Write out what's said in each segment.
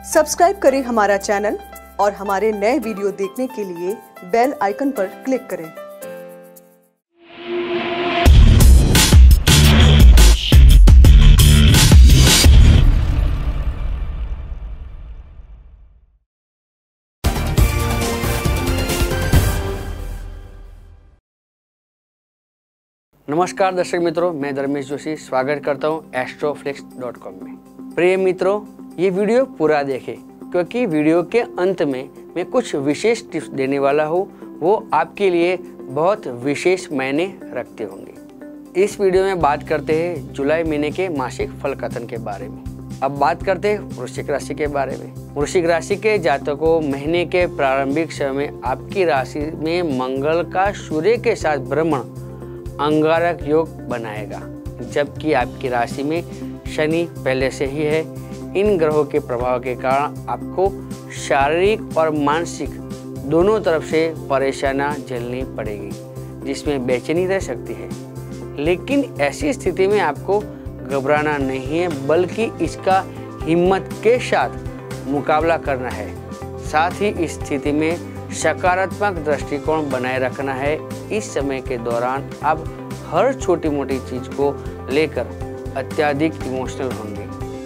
Subscribe करें हमारा channel और हमारे नए वीडियो देखने के लिए बेल आइकन पर क्लिक करें। नमस्कार दर्शक मित्रों, मैं धर्मेश जोशी स्वागत करता हूं astroflix.com में। प्रिय मित्रों, ये वीडियो पूरा देखें क्योंकि वीडियो के अंत में मैं कुछ विशेष टिप्स देने वाला हूं, वो आपके लिए बहुत विशेष मायने रखते होंगे। इस वीडियो में बात करते हैं जुलाई महीने के मासिक फल कथन के बारे में। अब बात करते हैं वृश्चिक राशि के बारे में। वृश्चिक राशि के जातकों, महीने के प्रारंभिक समय में आपकी राशि में मंगल का सूर्य के साथ भ्रमण अंगारक योग बनाएगा, जबकि आपकी राशि में शनि पहले से ही है। इन ग्रहों के प्रभाव के कारण आपको शारीरिक और मानसिक दोनों तरफ से परेशानियां झेलनी पड़ेगी, जिसमें बेचैनी रह सकती है। लेकिन ऐसी स्थिति में आपको घबराना नहीं है, बल्कि इसका हिम्मत के साथ मुकाबला करना है। साथ ही इस स्थिति में सकारात्मक दृष्टिकोण बनाए रखना है। इस समय के दौरान आप हर छोटी मोटी चीज को लेकर अत्यधिक इमोशनल होंगे।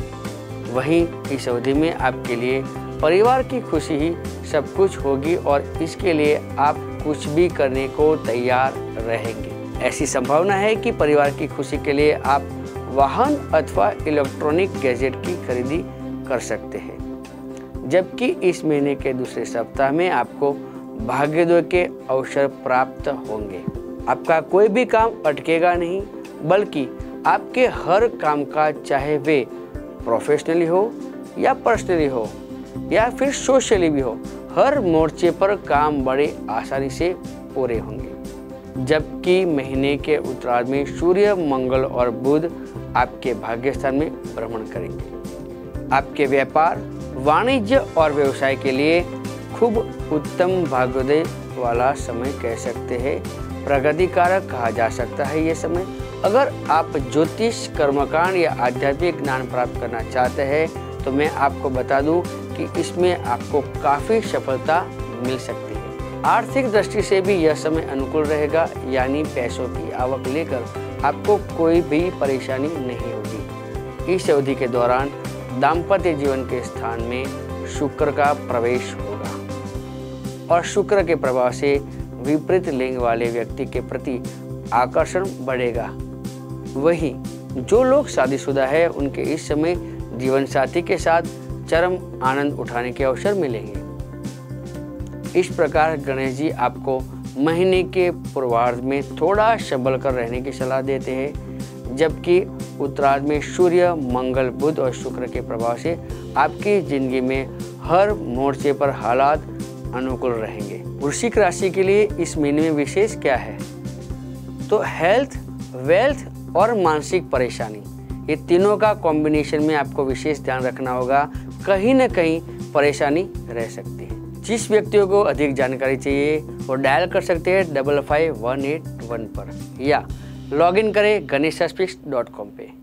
वहीं इस अवधि में आपके लिए परिवार की खुशी ही सब कुछ होगी और इसके लिए आप कुछ भी करने को तैयार रहेंगे। ऐसी संभावना है कि परिवार की खुशी के लिए आप वाहन अथवा इलेक्ट्रॉनिक गैजेट की खरीदी कर सकते हैं। जबकि इस महीने के दूसरे सप्ताह में आपको भाग्योदय के अवसर प्राप्त होंगे। आपका कोई भी काम अटकेगा नहीं, बल्कि आपके हर काम का, चाहे वे प्रोफेशनली हो या पर्सनली हो या फिर सोशली भी हो, हर मोर्चे पर काम बड़े आसानी से पूरे होंगे। जबकि महीने के उत्तरार्ध में सूर्य, मंगल और बुध आपके भाग्य स्थान में भ्रमण करेंगे। आपके व्यापार, वाणिज्य और व्यवसाय के लिए खूब उत्तम भाग्योदय वाला समय कह सकते हैं। प्रगति कारक कहा जा सकता है ये समय। अगर आप ज्योतिष, कर्मकांड या आध्यात्मिक ज्ञान प्राप्त करना चाहते हैं तो मैं आपको बता दूं कि इसमें आपको काफी सफलता मिल सकती है। आर्थिक दृष्टि से भी यह समय अनुकूल रहेगा, यानी पैसों की आवक लेकर आपको कोई भी परेशानी नहीं होगी। इस अवधि के दौरान दाम्पत्य जीवन के स्थान में शुक्र का प्रवेश होगा और शुक्र के प्रभाव से विपरीत लिंग वाले व्यक्ति के प्रति आकर्षण बढ़ेगा। वहीं जो लोग शादीशुदा है उनके इस समय जीवन साथी के साथ चरम आनंद उठाने के अवसर मिलेंगे। इस प्रकार गणेश जी आपको महीने के पूर्वार्ध में थोड़ा संभल कर रहने की सलाह देते हैं, जबकि उत्तरार्ध में सूर्य, मंगल, बुध और शुक्र के प्रभाव से आपकी जिंदगी में हर मोर्चे पर हालात अनुकूल रहेंगे। वृश्चिक राशि के लिए इस महीने में विशेष क्या है? तो हेल्थ, वेल्थ और मानसिक परेशानी, ये तीनों का कॉम्बिनेशन में आपको विशेष ध्यान रखना होगा। कहीं न कहीं परेशानी रह सकती है। जिस व्यक्तियों को अधिक जानकारी चाहिए वो डायल कर सकते हैं 555181 पर या लॉगिन करें ganeshaspix.com पे।